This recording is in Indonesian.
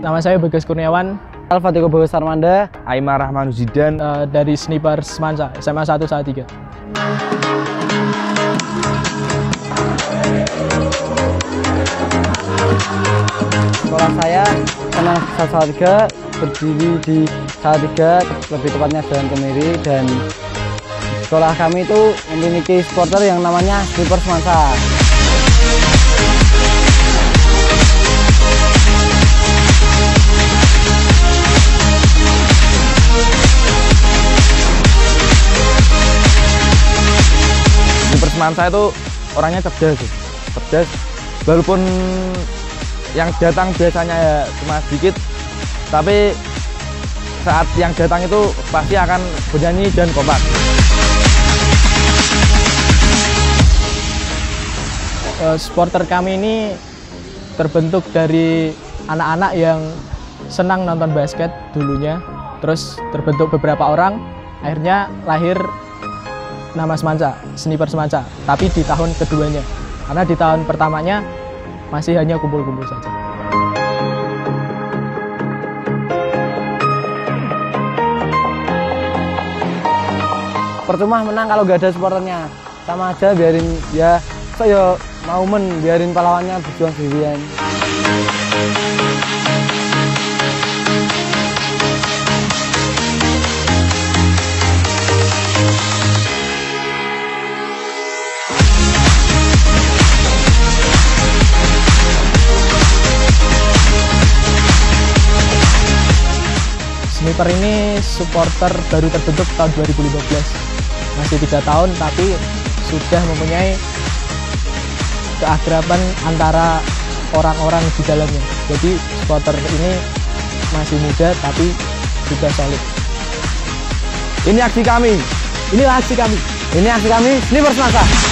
Nama saya Bagas Kurniawan. Al-Fatiko Bagas Armanda. Aimar Rahman Zidan. Dari Sniper Semansa, SMA 1 saat 3. Sekolah saya SMA 1 berdiri di Salatiga, lebih tepatnya Jalan Kemiri, dan sekolah kami itu memiliki supporter yang namanya Sniper Semansa. Sniper Semansa itu orangnya cerdas, walaupun yang datang biasanya ya cuma sedikit, tapi saat yang datang itu pasti akan bernyanyi dan kompak. Supporter kami ini terbentuk dari anak-anak yang senang nonton basket dulunya, terus terbentuk beberapa orang, akhirnya lahir nama Semansa, Sniper Semansa, tapi di tahun keduanya, karena di tahun pertamanya masih hanya kumpul-kumpul saja. Percuma menang kalau gak ada supporternya, sama aja biarin ya, saya mau biarin pahlawannya berjuang sendirian. Sniper ini supporter baru terbentuk tahun 2015. Masih 3 tahun, tapi sudah mempunyai keakraban antara orang-orang di dalamnya. Jadi supporter ini masih muda, tapi sudah solid. Ini aksi kami. Ini aksi kami. Ini aksi kami, Sniper Semansa.